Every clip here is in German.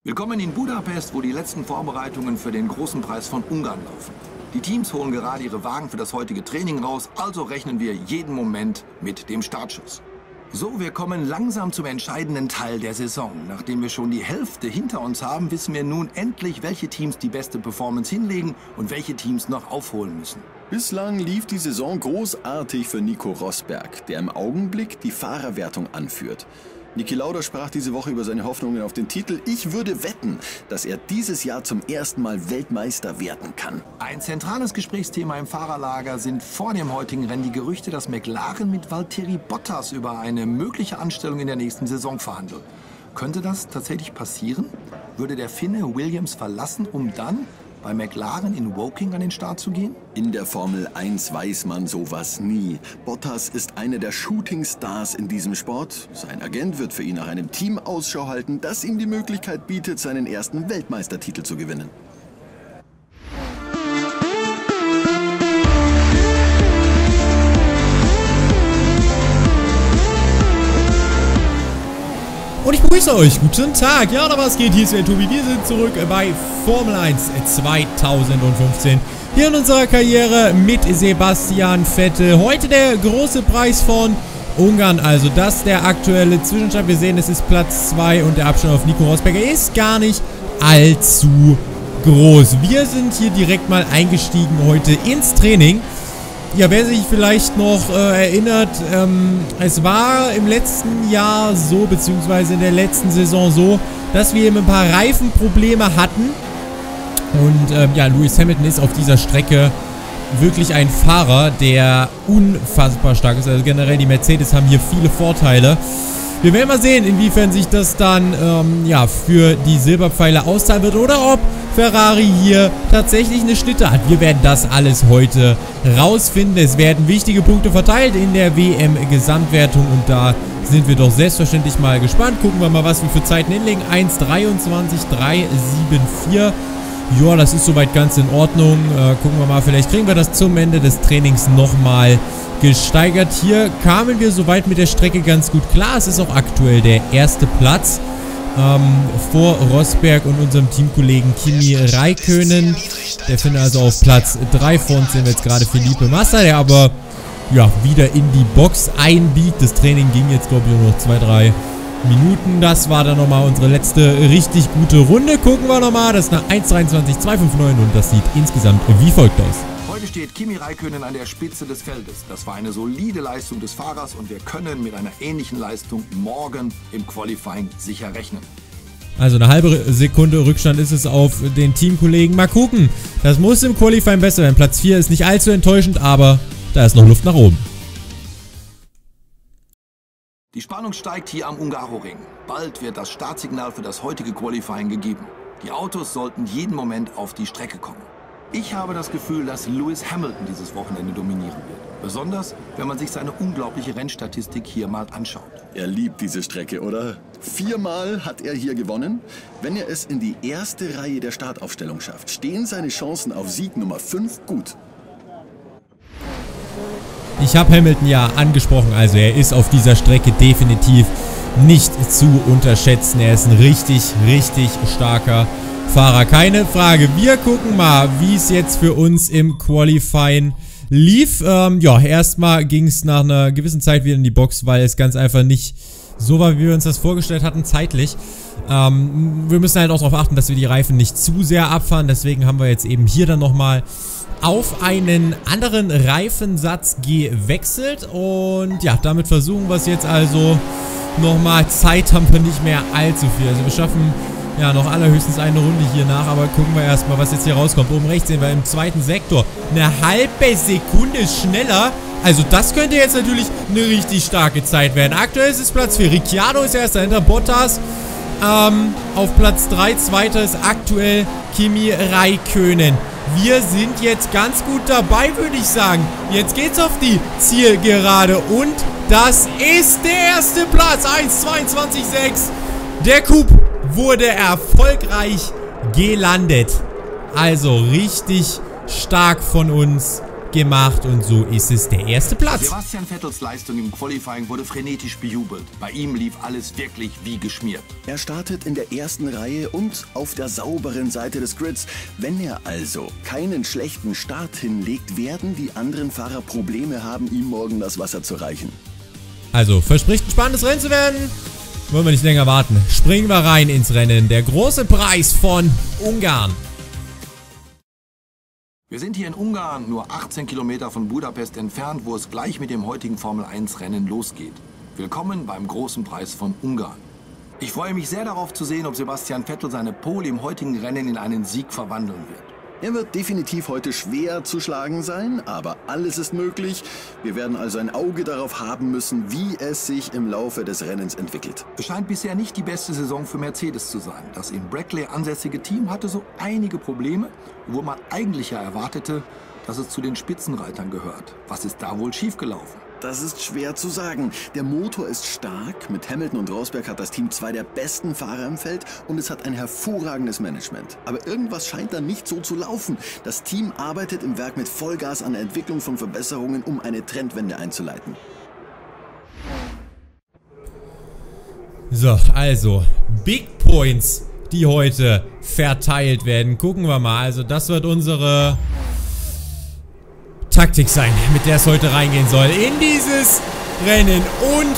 Willkommen in Budapest, wo die letzten Vorbereitungen für den großen Preis von Ungarn laufen. Die Teams holen gerade ihre Wagen für das heutige Training raus, also rechnen wir jeden Moment mit dem Startschuss. So, wir kommen langsam zum entscheidenden Teil der Saison. Nachdem wir schon die Hälfte hinter uns haben, wissen wir nun endlich, welche Teams die beste Performance hinlegen und welche Teams noch aufholen müssen. Bislang lief die Saison großartig für Nico Rosberg, der im Augenblick die Fahrerwertung anführt. Niki Lauda sprach diese Woche über seine Hoffnungen auf den Titel. Ich würde wetten, dass er dieses Jahr zum ersten Mal Weltmeister werden kann. Ein zentrales Gesprächsthema im Fahrerlager sind vor dem heutigen Rennen die Gerüchte, dass McLaren mit Valtteri Bottas über eine mögliche Anstellung in der nächsten Saison verhandelt. Könnte das tatsächlich passieren? Würde der Finne Williams verlassen, um dann bei McLaren in Woking an den Start zu gehen? In der Formel 1 weiß man sowas nie. Bottas ist einer der Shootingstars in diesem Sport. Sein Agent wird für ihn nach einem Team Ausschau halten, das ihm die Möglichkeit bietet, seinen ersten Weltmeistertitel zu gewinnen. Und ich begrüße euch. Guten Tag. Ja, oder was geht? Hier ist der Tobi. Wir sind zurück bei Formel 1 2015. Hier in unserer Karriere mit Sebastian Vettel. Heute der große Preis von Ungarn. Also das ist der aktuelle Zwischenstand. Wir sehen, es ist Platz 2 und der Abstand auf Nico Rosberg ist gar nicht allzu groß. Wir sind hier direkt mal eingestiegen heute ins Training. Ja, wer sich vielleicht noch erinnert, es war im letzten Jahr so, beziehungsweise in der letzten Saison so, dass wir eben ein paar Reifenprobleme hatten. Und ja, Lewis Hamilton ist auf dieser Strecke wirklich ein Fahrer, der unfassbar stark ist. Also generell die Mercedes haben hier viele Vorteile. Wir werden mal sehen, inwiefern sich das dann ja, für die Silberpfeile auszahlen wird oder ob Ferrari hier tatsächlich eine Schnitte hat. Wir werden das alles heute rausfinden. Es werden wichtige Punkte verteilt in der WM-Gesamtwertung und da sind wir doch selbstverständlich mal gespannt. Gucken wir mal, was wir für Zeiten hinlegen. 1:23,374. Ja, das ist soweit ganz in Ordnung. Gucken wir mal, vielleicht kriegen wir das zum Ende des Trainings nochmal gesteigert. Hier kamen wir soweit mit der Strecke ganz gut klar. Es ist auch aktuell der erste Platz vor Rosberg und unserem Teamkollegen Kimi Räikkönen. Der findet also auf Platz 3. Vor uns sehen wir jetzt gerade Felipe Massa, der aber ja wieder in die Box einbiegt. Das Training ging jetzt, glaube ich, nur noch 2-3 Minuten. Das war dann nochmal unsere letzte richtig gute Runde. Gucken wir nochmal. Das ist eine 1:23,259 und das sieht insgesamt wie folgt aus. Heute steht Kimi Räikkönen an der Spitze des Feldes. Das war eine solide Leistung des Fahrers und wir können mit einer ähnlichen Leistung morgen im Qualifying sicher rechnen. Also eine halbe Sekunde Rückstand ist es auf den Teamkollegen. Mal gucken. Das muss im Qualifying besser werden. Platz 4 ist nicht allzu enttäuschend, aber da ist noch Luft nach oben. Die Spannung steigt hier am Hungaroring. Bald wird das Startsignal für das heutige Qualifying gegeben. Die Autos sollten jeden Moment auf die Strecke kommen. Ich habe das Gefühl, dass Lewis Hamilton dieses Wochenende dominieren wird. Besonders, wenn man sich seine unglaubliche Rennstatistik hier mal anschaut. Er liebt diese Strecke, oder? 4-mal hat er hier gewonnen. Wenn er es in die erste Reihe der Startaufstellung schafft, stehen seine Chancen auf Sieg Nummer 5 gut. Ich habe Hamilton ja angesprochen, also er ist auf dieser Strecke definitiv nicht zu unterschätzen. Er ist ein richtig, richtig starker Fahrer, keine Frage. Wir gucken mal, wie es jetzt für uns im Qualifying lief. Ja, erstmal ging es nach einer gewissen Zeit wieder in die Box, weil es ganz einfach nicht so war, wie wir uns das vorgestellt hatten, zeitlich. Wir müssen halt auch darauf achten, dass wir die Reifen nicht zu sehr abfahren. Deswegen haben wir jetzt eben hier dann nochmal auf einen anderen Reifensatz gewechselt. Und ja, damit versuchen wir es jetzt also nochmal. Zeit haben wir nicht mehr allzu viel. Also wir schaffen ja noch allerhöchstens eine Runde hier nach. Aber gucken wir erstmal, was jetzt hier rauskommt. Oben rechts sehen wir im zweiten Sektor eine halbe Sekunde schneller. Also das könnte jetzt natürlich eine richtig starke Zeit werden. Aktuell ist es Platz 4. Ricciardo ist erster hinter Bottas. Auf Platz 3. Zweiter ist aktuell Kimi Räikkönen. Wir sind jetzt ganz gut dabei, würde ich sagen. Jetzt geht's auf die Zielgerade. Und das ist der erste Platz. 1:22,6. Der Coup wurde erfolgreich gelandet. Also richtig stark von uns. gemacht und so ist es der erste Platz. Sebastian Vettels Leistung im Qualifying wurde frenetisch bejubelt. Bei ihm lief alles wirklich wie geschmiert. Er startet in der ersten Reihe und auf der sauberen Seite des Grids. Wenn er also keinen schlechten Start hinlegt, werden die anderen Fahrer Probleme haben, ihm morgen das Wasser zu reichen. Also, verspricht ein spannendes Rennen zu werden. Wollen wir nicht länger warten. Springen wir rein ins Rennen. Der große Preis von Ungarn. Wir sind hier in Ungarn, nur 18 Kilometer von Budapest entfernt, wo es gleich mit dem heutigen Formel-1-Rennen losgeht. Willkommen beim großen Preis von Ungarn. Ich freue mich sehr darauf zu sehen, ob Sebastian Vettel seine Pole im heutigen Rennen in einen Sieg verwandeln wird. Er wird definitiv heute schwer zu schlagen sein, aber alles ist möglich. Wir werden also ein Auge darauf haben müssen, wie es sich im Laufe des Rennens entwickelt. Es scheint bisher nicht die beste Saison für Mercedes zu sein. Das in Brackley ansässige Team hatte so einige Probleme, wo man eigentlich ja erwartete, dass es zu den Spitzenreitern gehört. Was ist da wohl schiefgelaufen? Das ist schwer zu sagen. Der Motor ist stark. Mit Hamilton und Rosberg hat das Team zwei der besten Fahrer im Feld und es hat ein hervorragendes Management. Aber irgendwas scheint da nicht so zu laufen. Das Team arbeitet im Werk mit Vollgas an der Entwicklung von Verbesserungen, um eine Trendwende einzuleiten. So, also Big Points, die heute verteilt werden. Gucken wir mal. Also das wird unsere Taktik sein, mit der es heute reingehen soll in dieses Rennen. Und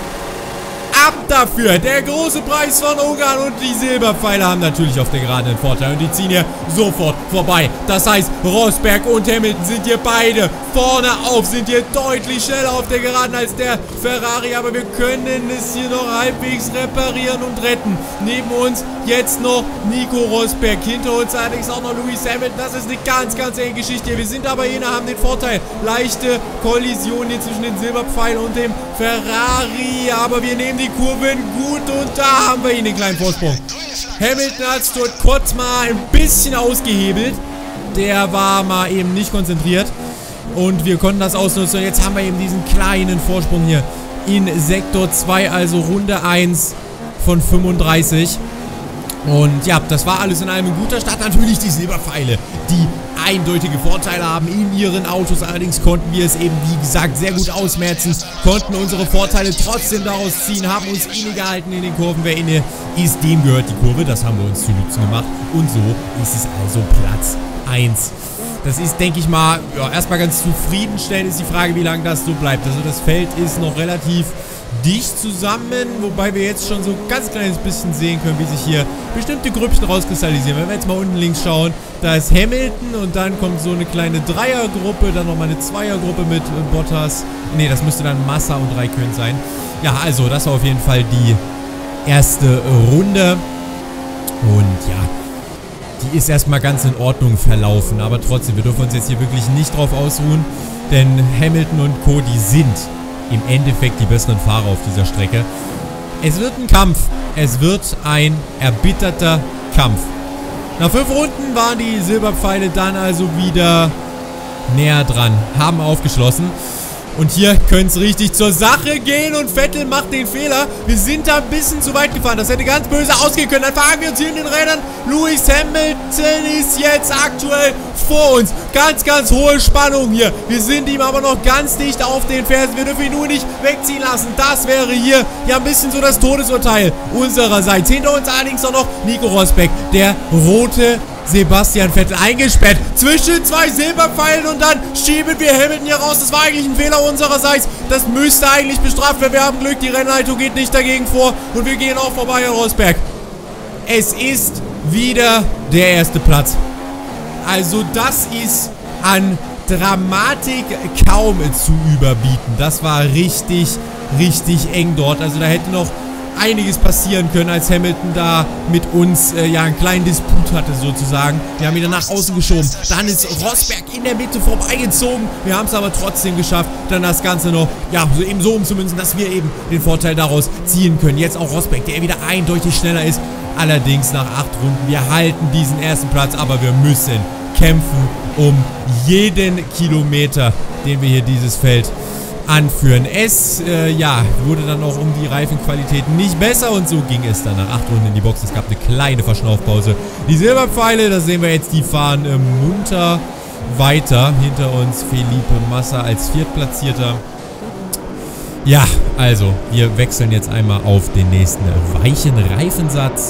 ab dafür, der große Preis von Ungarn, und die Silberpfeile haben natürlich auf der Geraden einen Vorteil und die ziehen hier sofort vorbei. Das heißt, Rosberg und Hamilton sind hier beide vorne auf, sind hier deutlich schneller auf der Geraden als der Ferrari, aber wir können es hier noch halbwegs reparieren und retten. Neben uns jetzt noch Nico Rosberg, hinter uns allerdings auch noch Lewis Hamilton. Das ist eine ganz, ganz enge Geschichte hier. Wir sind aber hier, haben den Vorteil. Leichte Kollision hier zwischen den Silberpfeilen und dem Ferrari, aber wir nehmen die Kurven gut und da haben wir ihn, den kleinen Vorsprung. Hamilton hat es dort kurz mal ein bisschen ausgehebelt. Der war mal eben nicht konzentriert und wir konnten das ausnutzen. Und jetzt haben wir eben diesen kleinen Vorsprung hier in Sektor 2, also Runde 1 von 35. Und ja, das war alles in allem ein guter Start. Natürlich die Silberpfeile, die eindeutige Vorteile haben in ihren Autos. Allerdings konnten wir es eben, wie gesagt, sehr gut ausmerzen. Konnten unsere Vorteile trotzdem daraus ziehen. Haben uns innegehalten in den Kurven. Wer inne ist, dem gehört die Kurve. Das haben wir uns zu Nutzen gemacht. Und so ist es also Platz 1. Das ist, denke ich mal, ja, erstmal ganz zufriedenstellend. Ist die Frage, wie lange das so bleibt. Also das Feld ist noch relativ dicht zusammen, wobei wir jetzt schon so ein ganz kleines bisschen sehen können, wie sich hier bestimmte Grüppchen rauskristallisieren. Wenn wir jetzt mal unten links schauen, da ist Hamilton und dann kommt so eine kleine Dreiergruppe, dann nochmal eine Zweiergruppe mit Bottas. Ne, das müsste dann Massa und Raikkonen sein. Ja, also das war auf jeden Fall die erste Runde. Und ja, die ist erstmal ganz in Ordnung verlaufen, aber trotzdem, wir dürfen uns jetzt hier wirklich nicht drauf ausruhen, denn Hamilton und Co., die sind im Endeffekt die besseren Fahrer auf dieser Strecke. Es wird ein Kampf. Es wird ein erbitterter Kampf. Nach 5 Runden waren die Silberpfeile dann also wieder näher dran. Haben aufgeschlossen. Und hier könnte es richtig zur Sache gehen und Vettel macht den Fehler. Wir sind da ein bisschen zu weit gefahren. Das hätte ganz böse ausgehen können. Dann fahren wir uns hier in den Rädern. Lewis Hamilton ist jetzt aktuell vor uns. Ganz, ganz hohe Spannung hier. Wir sind ihm aber noch ganz dicht auf den Fersen. Wir dürfen ihn nur nicht wegziehen lassen. Das wäre hier ja ein bisschen so das Todesurteil unsererseits. Hinter uns allerdings auch noch Nico Rosberg, der rote Sebastian Vettel, eingesperrt zwischen 2 Silberpfeilen und dann schieben wir Hamilton hier raus. Das war eigentlich ein Fehler unsererseits. Das müsste eigentlich bestraft werden. Wir haben Glück, die Rennleitung geht nicht dagegen vor und wir gehen auch vorbei an Rosberg. Es ist wieder der erste Platz. Also das ist an Dramatik kaum zu überbieten. Das war richtig, richtig eng dort. Also da hätte noch einiges passieren können, als Hamilton da mit uns ja einen kleinen Disput hatte sozusagen. Wir haben ihn dann nach außen geschoben. Dann ist Rosberg in der Mitte vorbeigezogen. Wir haben es aber trotzdem geschafft, dann das Ganze noch, ja, so eben so umzumünzen, dass wir eben den Vorteil daraus ziehen können. Jetzt auch Rosberg, der wieder eindeutig schneller ist. Allerdings nach 8 Runden. Wir halten diesen ersten Platz, aber wir müssen kämpfen um jeden Kilometer, den wir hier dieses Feld anführen. Es, ja, wurde dann auch um die Reifenqualität nicht besser und so ging es dann nach 8 Runden in die Box. Es gab eine kleine Verschnaufpause. Die Silberpfeile, das sehen wir jetzt, die fahren munter weiter. Hinter uns Felipe Massa als Viertplatzierter. Ja, also wir wechseln jetzt einmal auf den nächsten weichen Reifensatz.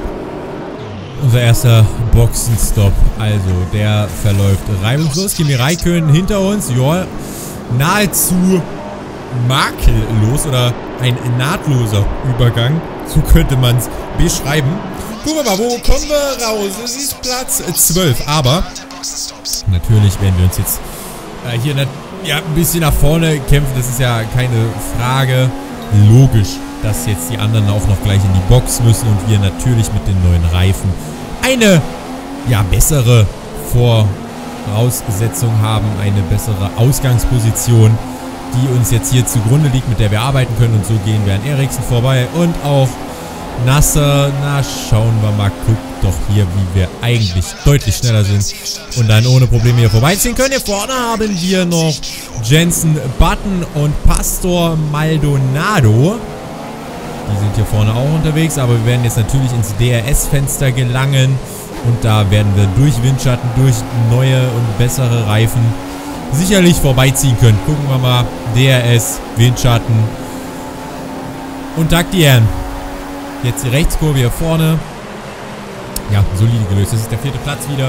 Unser erster Boxenstopp, also der verläuft reibungslos. Kimi Räikkönen hinter uns, ja, nahezu makellos oder ein nahtloser Übergang, so könnte man es beschreiben. Gucken wir mal, wo kommen wir raus? Es ist Platz 12, aber natürlich werden wir uns jetzt hier ein bisschen nach vorne kämpfen, das ist ja keine Frage. Logisch, dass jetzt die anderen auch noch gleich in die Box müssen und wir natürlich mit den neuen Reifen eine bessere Voraussetzung haben, eine bessere Ausgangsposition, die uns jetzt hier zugrunde liegt, mit der wir arbeiten können. Und so gehen wir an Eriksen vorbei und auch Nasser. Na, schauen wir mal, guckt doch hier, wie wir eigentlich deutlich schneller sind und dann ohne Probleme hier vorbeiziehen können. Hier vorne haben wir noch Jenson Button und Pastor Maldonado. Die sind hier vorne auch unterwegs, aber wir werden jetzt natürlich ins DRS-Fenster gelangen. Und da werden wir durch Windschatten, durch neue und bessere Reifen sicherlich vorbeiziehen können. Gucken wir mal. DRS, Windschatten und taktieren. Jetzt die Rechtskurve hier vorne. Ja, solide gelöst. Das ist der 4. Platz wieder.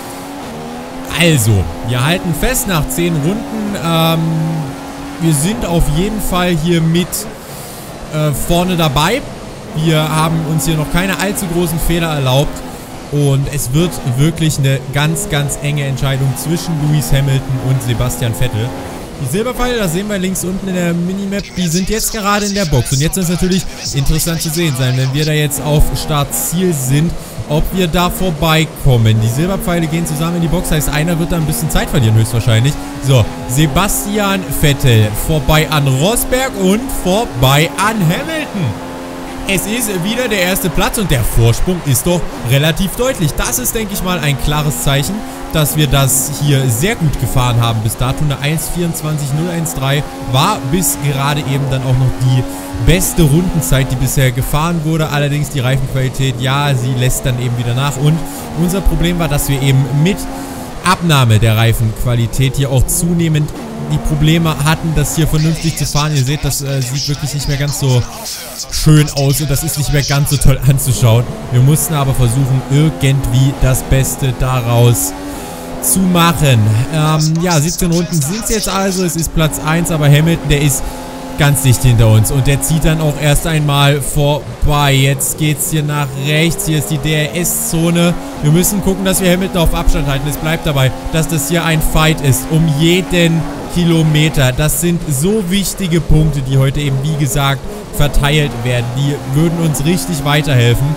Also, wir halten fest nach 10 Runden. Wir sind auf jeden Fall hier mit vorne dabei. Wir haben uns hier noch keine allzu großen Fehler erlaubt. Und es wird wirklich eine ganz, ganz enge Entscheidung zwischen Lewis Hamilton und Sebastian Vettel. Die Silberpfeile, das sehen wir links unten in der Minimap, die sind jetzt gerade in der Box. Und jetzt ist es natürlich interessant zu sehen sein, wenn wir da jetzt auf Startziel sind, ob wir da vorbeikommen. Die Silberpfeile gehen zusammen in die Box, heißt einer wird da ein bisschen Zeit verlieren höchstwahrscheinlich. So, Sebastian Vettel vorbei an Rosberg und vorbei an Hamilton. Es ist wieder der erste Platz und der Vorsprung ist doch relativ deutlich. Das ist, denke ich mal, ein klares Zeichen, dass wir das hier sehr gut gefahren haben bis dato. Eine 1:24:013 war bis gerade eben dann auch noch die beste Rundenzeit, die bisher gefahren wurde. Allerdings die Reifenqualität, ja, sie lässt dann eben wieder nach. Und unser Problem war, dass wir eben mit Abnahme der Reifenqualität hier auch zunehmend die Probleme hatten, das hier vernünftig zu fahren. Ihr seht, das sieht wirklich nicht mehr ganz so schön aus und das ist nicht mehr ganz so toll anzuschauen. Wir mussten aber versuchen, irgendwie das Beste daraus zu machen. Ja, 17 Runden sind es jetzt also. Es ist Platz 1, aber Hamilton, der ist ganz dicht hinter uns und der zieht dann auch erst einmal vorbei. Jetzt geht es hier nach rechts. Hier ist die DRS-Zone. Wir müssen gucken, dass wir Hamilton auf Abstand halten. Es bleibt dabei, dass das hier ein Fight ist um jeden Kilometer. Das sind so wichtige Punkte, die heute eben, wie gesagt, verteilt werden. Die würden uns richtig weiterhelfen.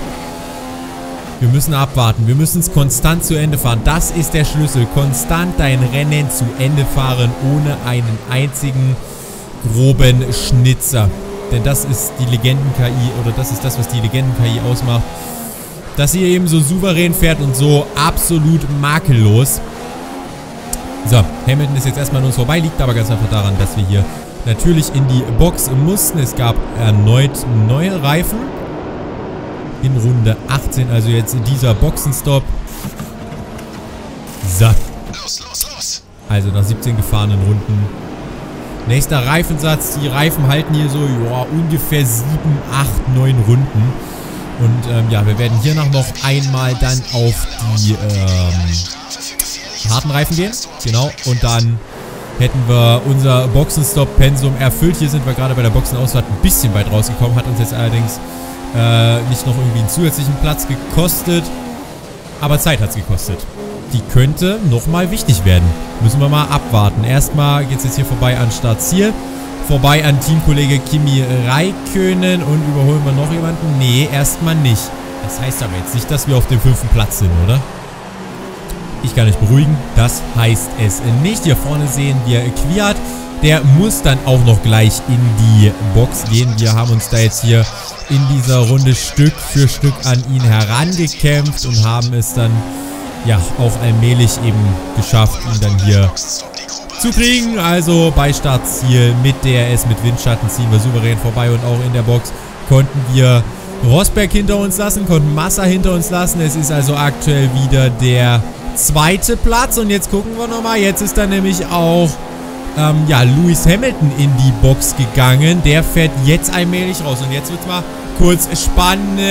Wir müssen abwarten. Wir müssen es konstant zu Ende fahren. Das ist der Schlüssel. Konstant dein Rennen zu Ende fahren, ohne einen einzigen groben Schnitzer. Denn das ist die Legenden-KI, oder das ist das, was die Legenden-KI ausmacht. Dass sie eben so souverän fährt und so absolut makellos. So, Hamilton ist jetzt erstmal an uns vorbei, liegt aber ganz einfach daran, dass wir hier natürlich in die Box mussten. Es gab erneut neue Reifen. In Runde 18, also jetzt in dieser Boxenstopp. So. Also nach 17 gefahrenen Runden. Nächster Reifensatz. Die Reifen halten hier so ungefähr 7, 8, 9 Runden. Und ja, wir werden hier noch einmal dann auf die harten Reifen gehen. Genau. Und dann hätten wir unser Boxenstopp-Pensum erfüllt. Hier sind wir gerade bei der Boxenausfahrt ein bisschen weit rausgekommen. Hat uns jetzt allerdings nicht noch irgendwie einen zusätzlichen Platz gekostet. Aber Zeit hat es gekostet. Die könnte nochmal wichtig werden. Müssen wir mal abwarten. Erstmal geht es jetzt hier vorbei an Startziel. Vorbei an Teamkollege Kimi Räikkönen. Und überholen wir noch jemanden? Nee, erstmal nicht. Das heißt aber jetzt nicht, dass wir auf dem 5. Platz sind, oder? Ich kann euch beruhigen. Das heißt es nicht. Hier vorne sehen wir Kwiat. Der muss dann auch noch gleich in die Box gehen. Wir haben uns da jetzt hier in dieser Runde Stück für Stück an ihn herangekämpft und haben es dann ja auch allmählich eben geschafft, ihn dann hier zu kriegen. Also bei Startziel mit DRS, mit Windschatten ziehen wir souverän vorbei und auch in der Box konnten wir Rosberg hinter uns lassen, konnten Massa hinter uns lassen. Es ist also aktuell wieder der zweite Platz. Und jetzt gucken wir nochmal. Jetzt ist dann nämlich auch ja, Lewis Hamilton in die Box gegangen. Der fährt jetzt allmählich raus. Und jetzt wird es mal kurz spannend.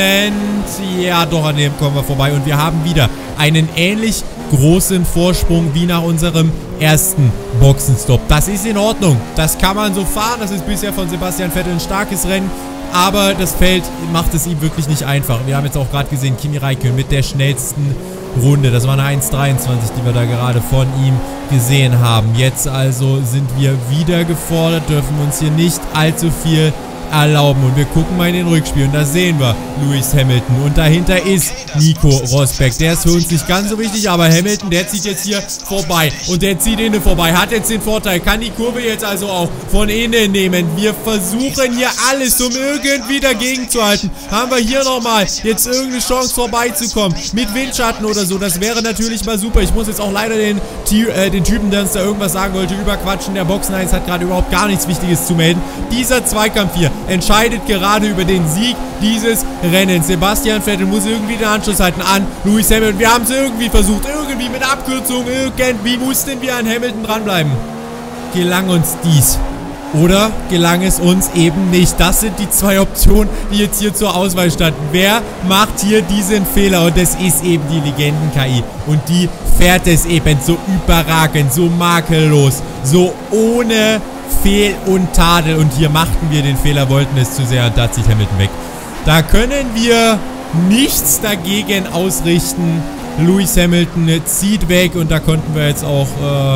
Ja, doch, an dem kommen wir vorbei. Und wir haben wieder einen ähnlich großen Vorsprung wie nach unserem ersten Boxenstopp. Das ist in Ordnung. Das kann man so fahren. Das ist bisher von Sebastian Vettel ein starkes Rennen. Aber das Feld macht es ihm wirklich nicht einfach. Wir haben jetzt auch gerade gesehen, Kimi Räikkönen mit der schnellsten Runde. Das war eine 1,23, die wir da gerade von ihm gesehen haben. Jetzt also sind wir wieder gefordert, dürfen uns hier nicht allzu viel erlauben. Und wir gucken mal in den Rückspiel und da sehen wir Lewis Hamilton. Und dahinter ist Nico Rosberg. Der ist für uns nicht ganz so wichtig, aber Hamilton, der zieht jetzt hier vorbei. Und der zieht innen vorbei. Hat jetzt den Vorteil. Kann die Kurve jetzt also auch von innen nehmen. Wir versuchen hier alles, um irgendwie dagegen zu halten. Haben wir hier nochmal jetzt irgendeine Chance vorbeizukommen. Mit Windschatten oder so. Das wäre natürlich mal super. Ich muss jetzt auch leider den Typen, der uns da irgendwas sagen wollte, überquatschen. Der Boxen 1 hat gerade überhaupt gar nichts Wichtiges zu melden. Dieser Zweikampf hier entscheidet gerade über den Sieg dieses Rennens. Sebastian Vettel muss irgendwie den Anschluss halten an Lewis Hamilton. Wir haben es irgendwie versucht. Irgendwie mit Abkürzung. Irgendwie mussten wir an Hamilton dranbleiben. Gelang uns dies? Oder gelang es uns eben nicht? Das sind die zwei Optionen, die jetzt hier zur Auswahl standen. Wer macht hier diesen Fehler? Und das ist eben die Legenden-KI. Und die fährt es eben so überragend, so makellos, so ohne Fehl und Tadel. Und hier machten wir den Fehler, wollten es zu sehr und da zieht Hamilton weg. Da können wir nichts dagegen ausrichten. Lewis Hamilton zieht weg und da konnten wir jetzt auch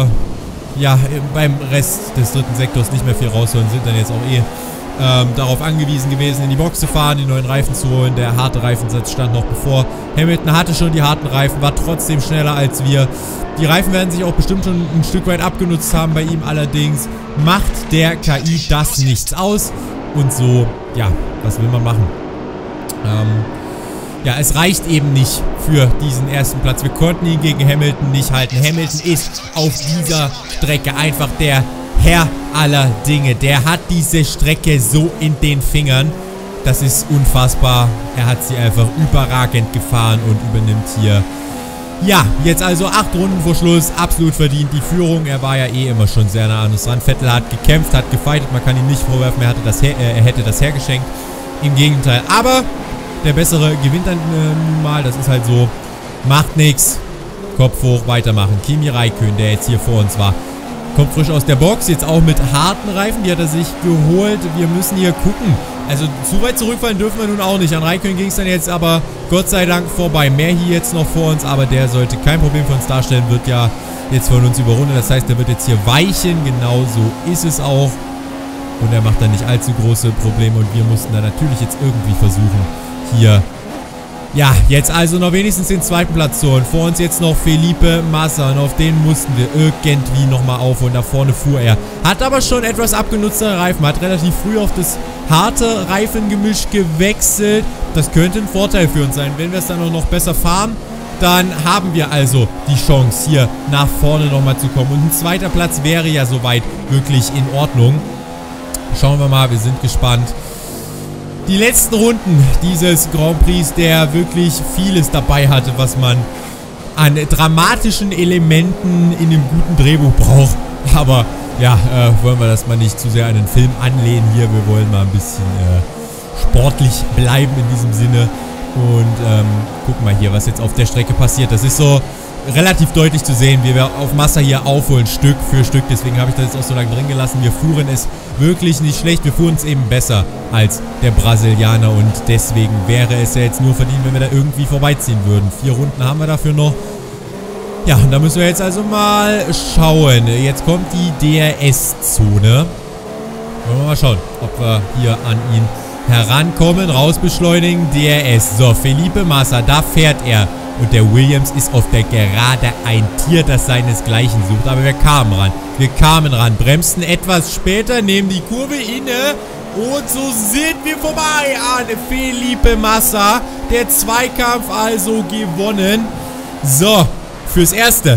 ja, beim Rest des dritten Sektors nicht mehr viel rausholen. Sind dann jetzt auch darauf angewiesen gewesen, in die Box zu fahren, die neuen Reifen zu holen. Der harte Reifensatz stand noch bevor. Hamilton hatte schon die harten Reifen, war trotzdem schneller als wir. Die Reifen werden sich auch bestimmt schon ein Stück weit abgenutzt haben bei ihm. Allerdings macht der KI das nichts aus. Und so, ja, was will man machen? Ja, es reicht eben nicht für diesen ersten Platz. Wir konnten ihn gegen Hamilton nicht halten. Hamilton ist auf dieser Strecke einfach der Herr aller Dinge. Der hat diese Strecke so in den Fingern. Das ist unfassbar. Er hat sie einfach überragend gefahren und übernimmt hier, ja, jetzt also 8 Runden vor Schluss. Absolut verdient die Führung. Er war ja eh immer schon sehr nah an uns dran. Vettel hat gekämpft, hat gefightet. Man kann ihm nicht vorwerfen, er hätte das hergeschenkt. Im Gegenteil. Aber der Bessere gewinnt dann nun mal. Das ist halt so. Macht nichts. Kopf hoch, weitermachen. Kimi Räikkönen, der jetzt hier vor uns war, kommt frisch aus der Box. Jetzt auch mit harten Reifen. Die hat er sich geholt. Wir müssen hier gucken. Also zu weit zurückfallen dürfen wir nun auch nicht. An Räikkönen ging es dann jetzt aber Gott sei Dank vorbei. Mehr hier jetzt noch vor uns. Aber der sollte kein Problem für uns darstellen. Wird ja jetzt von uns überrundet. Das heißt, der wird jetzt hier weichen. Genau so ist es auch. Und er macht dann nicht allzu große Probleme. Und wir mussten dann natürlich jetzt irgendwie versuchen, hier, ja, jetzt also noch wenigstens den zweiten Platz zu holen. Vor uns jetzt noch Felipe Massa und auf den mussten wir irgendwie nochmal aufholen. Da vorne fuhr er. Hat aber schon etwas abgenutztere Reifen. Hat relativ früh auf das harte Reifengemisch gewechselt. Das könnte ein Vorteil für uns sein. Wenn wir es dann auch noch besser fahren, dann haben wir also die Chance, hier nach vorne nochmal zu kommen. Und ein zweiter Platz wäre ja soweit wirklich in Ordnung. Schauen wir mal, wir sind gespannt. Die letzten Runden dieses Grand Prix, der wirklich vieles dabei hatte, was man an dramatischen Elementen in einem guten Drehbuch braucht. Aber ja, wollen wir das mal nicht zu sehr an den Film anlehnen hier. Wir wollen mal ein bisschen sportlich bleiben in diesem Sinne. Und gucken mal hier, was jetzt auf der Strecke passiert. Das ist so relativ deutlich zu sehen, wie wir auf Massa hier aufholen, Stück für Stück. Deswegen habe ich das jetzt auch so lange drin gelassen. Wir fuhren es wirklich nicht schlecht. Wir fuhren es eben besser als der Brasilianer. Und deswegen wäre es ja jetzt nur verdient, wenn wir da irgendwie vorbeiziehen würden. 4 Runden haben wir dafür noch. Ja, und da müssen wir jetzt also mal schauen. Jetzt kommt die DRS-Zone. Wollen wir mal schauen, ob wir hier an ihn herankommen. Rausbeschleunigen, DRS. So, Felipe Massa, da fährt er. Und der Williams ist auf der Gerade ein Tier, das seinesgleichen sucht. Aber wir kamen ran. Wir kamen ran. Bremsten etwas später, nehmen die Kurve inne. Und so sind wir vorbei an Felipe Massa. Der Zweikampf also gewonnen. So, fürs Erste.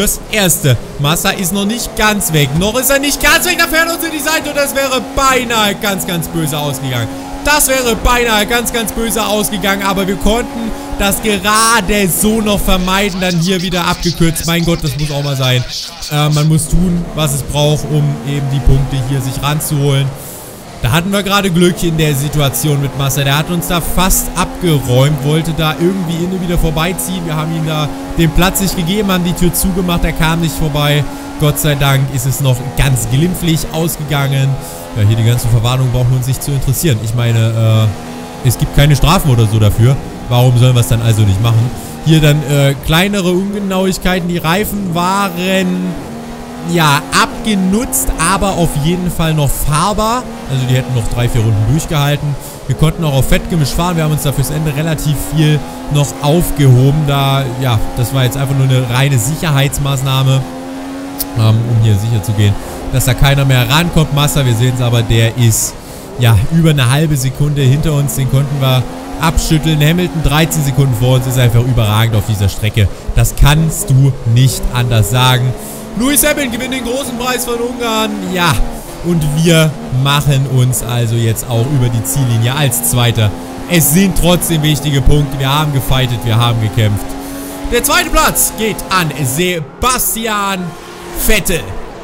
Massa ist noch nicht ganz weg. Noch ist er nicht ganz weg. Da fährt uns in die Seite. Und das wäre beinahe ganz, ganz böse ausgegangen. Das wäre beinahe ganz, ganz böse ausgegangen, aber wir konnten das gerade so noch vermeiden, dann hier wieder abgekürzt. Mein Gott, das muss auch mal sein. Man muss tun, was es braucht, um eben die Punkte hier sich ranzuholen. Da hatten wir gerade Glück in der Situation mit Massa. Der hat uns da fast abgeräumt, wollte da irgendwie innen wieder vorbeiziehen. Wir haben ihm da den Platz nicht gegeben, haben die Tür zugemacht, er kam nicht vorbei. Gott sei Dank ist es noch ganz glimpflich ausgegangen. Ja, hier die ganzen Verwarnungen brauchen wir uns nicht zu interessieren. Ich meine, es gibt keine Strafen oder so dafür. Warum sollen wir es dann also nicht machen? Hier dann kleinere Ungenauigkeiten. Die Reifen waren, ja, abgenutzt, aber auf jeden Fall noch fahrbar. Also die hätten noch 3-4 Runden durchgehalten. Wir konnten auch auf Fettgemisch fahren. Wir haben uns da fürs Ende relativ viel noch aufgehoben. Da, ja, das war jetzt einfach nur eine reine Sicherheitsmaßnahme, um hier sicher zu gehen, dass da keiner mehr rankommt. Massa, wir sehen es aber, der ist, ja, über eine halbe Sekunde hinter uns. Den konnten wir abschütteln. Hamilton 13 Sekunden vor uns, ist einfach überragend auf dieser Strecke. Das kannst du nicht anders sagen. Lewis Hamilton gewinnt den großen Preis von Ungarn. Ja, und wir machen uns also jetzt auch über die Ziellinie als Zweiter. Es sind trotzdem wichtige Punkte. Wir haben gefightet, wir haben gekämpft. Der zweite Platz geht an Sebastian Vettel.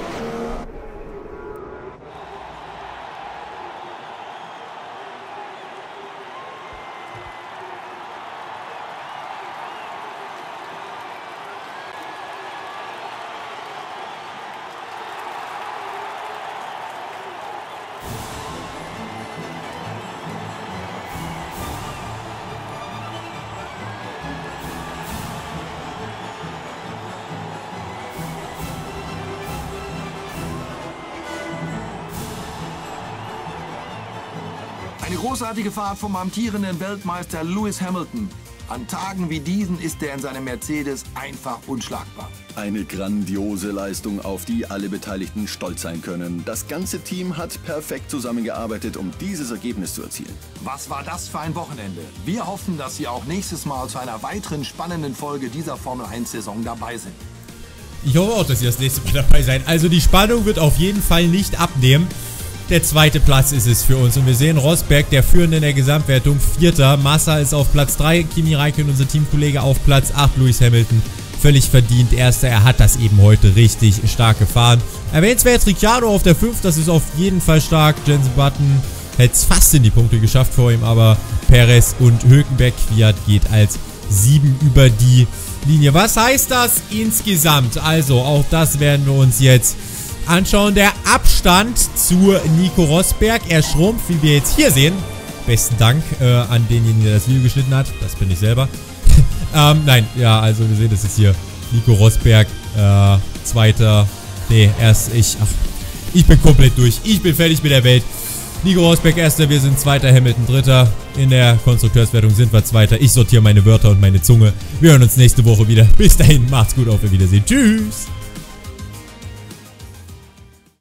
Eine großartige Fahrt vom amtierenden Weltmeister Lewis Hamilton. An Tagen wie diesen ist er in seinem Mercedes einfach unschlagbar. Eine grandiose Leistung, auf die alle Beteiligten stolz sein können. Das ganze Team hat perfekt zusammengearbeitet, um dieses Ergebnis zu erzielen. Was war das für ein Wochenende? Wir hoffen, dass Sie auch nächstes Mal zu einer weiteren spannenden Folge dieser Formel-1-Saison dabei sind. Ich hoffe auch, dass ihr das nächste Mal dabei seid. Also die Spannung wird auf jeden Fall nicht abnehmen. Der zweite Platz ist es für uns. Und wir sehen Rosberg, der Führende in der Gesamtwertung, Vierter. Massa ist auf Platz 3, Kimi Räikkönen, unser Teamkollege, auf Platz 8. Lewis Hamilton, völlig verdient Erster. Er hat das eben heute richtig stark gefahren. Erwähnenswert Ricciardo auf der 5, das ist auf jeden Fall stark. Jenson Button hätte es fast in die Punkte geschafft vor ihm, aber Perez und Hülkenberg, Kvyat geht als 7 über die Linie. Was heißt das insgesamt? Also, auch das werden wir uns jetzt anschauen. Der Abstand zu Nico Rosberg, er schrumpft, wie wir jetzt hier sehen. Besten Dank an denjenigen, der das Video geschnitten hat. Das bin ich selber. Nein, ja, also wir sehen, das ist hier Nico Rosberg, Zweiter. Nee, erst ich. Ach, ich bin komplett durch. Ich bin fertig mit der Welt. Nico Rosberg Erster, wir sind Zweiter, Hamilton Dritter. In der Konstrukteurswertung sind wir Zweiter. Ich sortiere meine Wörter und meine Zunge. Wir hören uns nächste Woche wieder. Bis dahin, macht's gut, auf Wiedersehen. Tschüss.